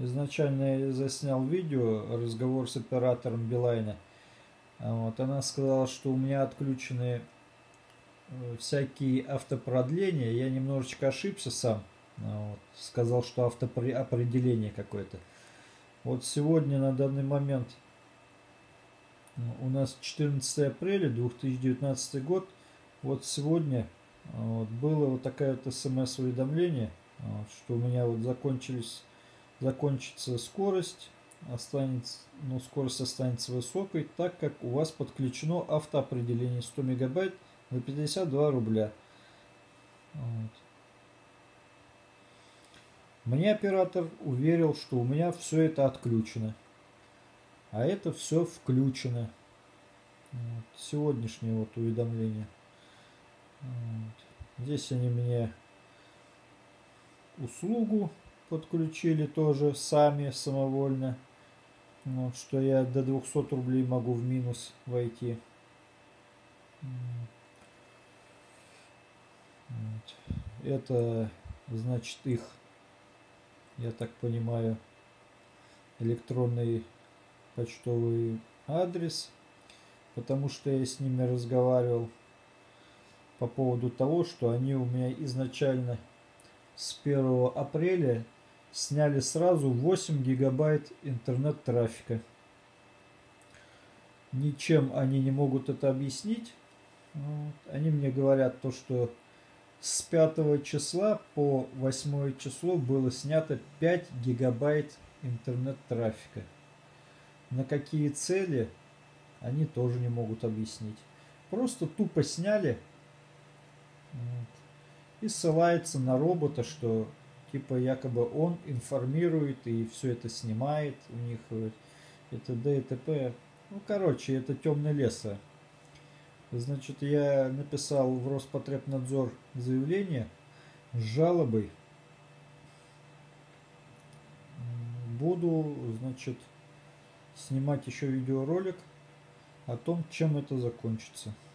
Изначально я заснял видео, разговор с оператором Билайна. Вот, она сказала, что у меня отключены всякие автопродления. Я немножечко ошибся сам. Вот, сказал, что автоопределение какое-то. Вот сегодня на данный момент у нас 14 апреля 2019 год. Вот сегодня вот, было вот такое вот смс-уведомление, вот, что у меня вот закончится скорость, скорость останется высокой, так как у вас подключено автоопределение 100 мегабайт за 52 рубля. Вот. Мне оператор уверил, что у меня все это отключено, а это все включено. Вот. Сегодняшнее вот уведомление. Вот. Здесь они мне услугу подключили тоже сами, самовольно. Вот, что я до 200 рублей могу в минус войти. Вот. Это значит их, я так понимаю, электронный почтовый адрес, потому что я с ними разговаривал по поводу того, что они у меня изначально с 1 апреля сняли сразу 8 гигабайт интернет-трафика. Ничем они не могут это объяснить. Вот. Они мне говорят то, что с 5 числа по 8 число было снято 5 гигабайт интернет-трафика. На какие цели, они тоже не могут объяснить. Просто тупо сняли, вот, и ссылается на робота, что типа якобы он информирует и все это снимает у них, и т.д. и т.п. Ну, короче, это темный лес. Значит, я написал в Роспотребнадзор заявление с жалобой. Буду, значит, снимать еще видеоролик о том, чем это закончится.